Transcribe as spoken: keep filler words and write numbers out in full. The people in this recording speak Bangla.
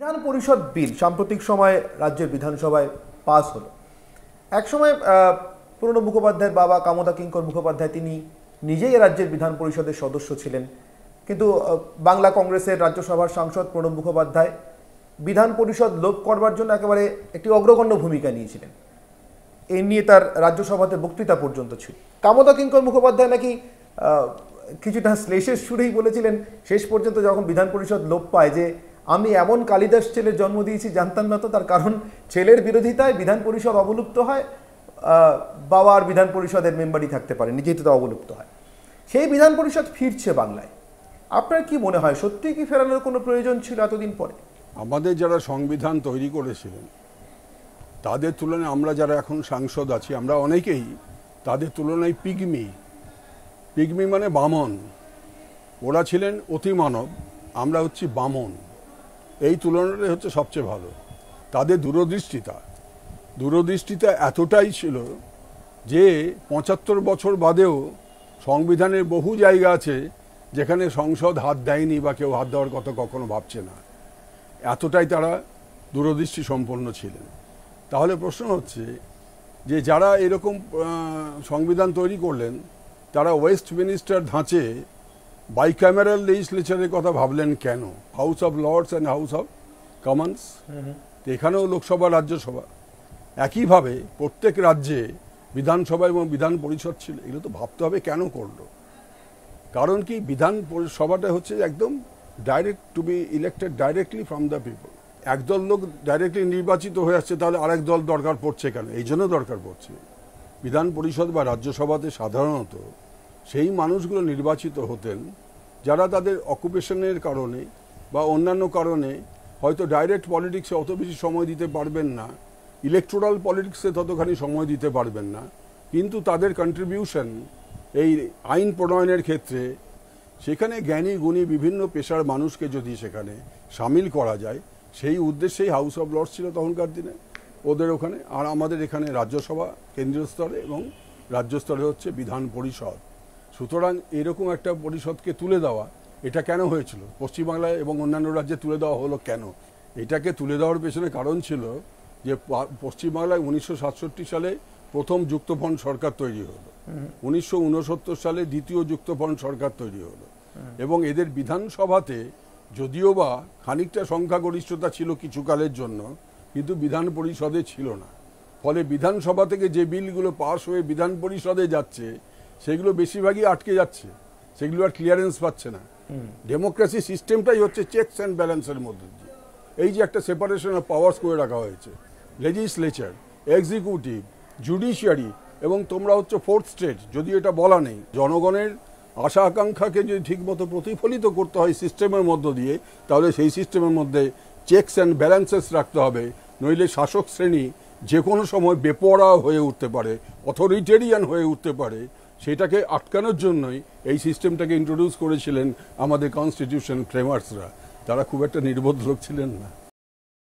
বিধান পরিষদ বিল সাম্প্রতিক সময়ে রাজ্যের বিধানসভায় পাস হলো। এক সময় পুরনো মুখোপাধ্যায়ের বাবা কামদা কিঙ্কর মুখোপাধ্যায় তিনি নিজেই রাজ্যের বিধান পরিষদের সদস্য ছিলেন, কিন্তু বাংলা কংগ্রেসের রাজ্যসভার সাংসদ প্রণব মুখোপাধ্যায় বিধান পরিষদ লোপ করবার জন্য একেবারে একটি অগ্রগণ্য ভূমিকা নিয়েছিলেন। এই নিয়ে তার রাজ্যসভাতে বক্তৃতা পর্যন্ত ছিল। কামদা কিঙ্কর মুখোপাধ্যায় নাকি কিছুটা শ্লেষের সুরেই বলেছিলেন শেষ পর্যন্ত যখন বিধান পরিষদ লোপ পায় যে আমি এমন কালিদাস ছেলের জন্ম দিয়েছি জানতাম না তো, তার কারণ ছেলের বিরোধিতায় বিধান পরিষদ অবলুপ্ত হয়, বাবা আর বিধান পরিষদের মেম্বারই থাকতে পারে, নিজেই তো অবলুপ্ত হয়। সেই বিধান পরিষদ ফিরছে বাংলায়। আপনার কি মনে হয় সত্যিই কি ফেরানোর কোনো প্রয়োজন ছিল এতদিন পরে? আমাদের যারা সংবিধান তৈরি করেছিলেন তাদের তুলনায় আমরা যারা এখন সাংসদ আছি আমরা অনেকেই তাদের তুলনায় পিগমি পিগমি মানে বামন। ওরা ছিলেন অতিমানব, আমরা হচ্ছি বামন। এই তুলনাটাই হচ্ছে সবচেয়ে ভালো। তাদের দূরদৃষ্টিতা দূরদৃষ্টিতা এতটাই ছিল যে পঁচাত্তর বছর বাদেও সংবিধানের বহু জায়গা আছে যেখানে সংসদ হাত দেয়নি বা কেউ হাত দেওয়ার কথা কখনো ভাবছে না। এতটাই তারা দূরদৃষ্টি সম্পন্ন ছিলেন। তাহলে প্রশ্ন হচ্ছে যে যারা এরকম সংবিধান তৈরি করলেন তারা ওয়েস্টমিনিস্টার ধাঁচে বাইক্যামেরাল লেজিসলেচারের কথা ভাবলেন কেন? House of Lords and House of Commons, এখানেও লোকসভা রাজ্যসভা, একইভাবে প্রত্যেক রাজ্যে বিধানসভা এবং বিধান পরিষদ ছিল। এগুলো তো ভাবতে হবে কেন করলো। কারণ কি, বিধান সভাটা হচ্ছে একদম direct to be elected directly from the people. একদল লোক ডাইরেক্টলি নির্বাচিত হয়ে আসছে, তাহলে আরেক দল দরকার পড়ছে কেন? এই জন্য দরকার পড়ছে। বিধান পরিষদ বা রাজ্যসভাতে সাধারণত সেই মানুষগুলো নির্বাচিত হতেন যারা তাদের অকুপেশনের কারণে বা অন্যান্য কারণে হয়তো ডাইরেক্ট পলিটিক্সে অত বেশি সময় দিতে পারবেন না, ইলেকটোরাল পলিটিক্সে ততখানি সময় দিতে পারবেন না, কিন্তু তাদের কন্ট্রিবিউশন এই আইন প্রণয়নের ক্ষেত্রে সেখানে জ্ঞানী গুণী বিভিন্ন পেশার মানুষকে যদি সেখানে সামিল করা যায়, সেই উদ্দেশ্যেই হাউস অফ লর্ডস ছিল তখনকার দিনে ওদের ওখানে। আর আমাদের এখানে রাজ্যসভা কেন্দ্রীয় স্তরে এবং রাজ্য স্তরে হচ্ছে বিধান পরিষদ। সুতরাং এরকম একটা পরিষদকে তুলে দেওয়া, এটা কেন হয়েছিল? পশ্চিমবাংলায় এবং অন্যান্য রাজ্যে তুলে দেওয়া হলো কেন? এটাকে তুলে দেওয়ার পেছনে কারণ ছিল যে পশ্চিমবাংলায় উনিশশো সাতষট্টি সালে প্রথম যুক্তফ্রন্ট সরকার তৈরি হলো, উনিশশো উনসত্তর সালে দ্বিতীয় যুক্তফ্রন্ট সরকার তৈরি হলো, এবং এদের বিধানসভাতে যদিও বা খানিকটা সংখ্যাগরিষ্ঠতা ছিল কিছুকালের জন্য, কিন্তু বিধান পরিষদে ছিল না। ফলে বিধানসভা থেকে যে বিলগুলো পাস হয়ে বিধান পরিষদে যাচ্ছে সেগুলো বেশিরভাগই আটকে যাচ্ছে, সেগুলো আর ক্লিয়ারেন্স পাচ্ছে না। ডেমোক্রেসি সিস্টেমটাই হচ্ছে চেকস অ্যান্ড ব্যালেন্সের মধ্যে দিয়ে। এই যে একটা সেপারেশন অফ পাওয়ার্স করে রাখা হয়েছে, লেজিসলেচার, এক্সিকিউটিভ, জুডিশিয়ারি, এবং তোমরা হচ্ছে ফোর্থ স্টেট, যদি এটা বলা নেই। জনগণের আশা আকাঙ্ক্ষাকে যদি ঠিকমতো প্রতিফলিত করতে হয় সিস্টেমের মধ্য দিয়ে, তাহলে সেই সিস্টেমের মধ্যে চেকস অ্যান্ড ব্যালেন্সেস রাখতে হবে, নইলে শাসক শ্রেণী যে কোনো সময় বেপরোয়া হয়ে উঠতে পারে, অথরিটেরিয়ান হয়ে উঠতে পারে। সেটাকে আটকানোর জন্যই এই সিস্টেমটাকে ইন্ট্রোডিউস করেছিলেন আমাদের কনস্টিটিউশন ফ্রেমার্সরা। তারা খুব একটা নির্বোধ লোক ছিলেন না।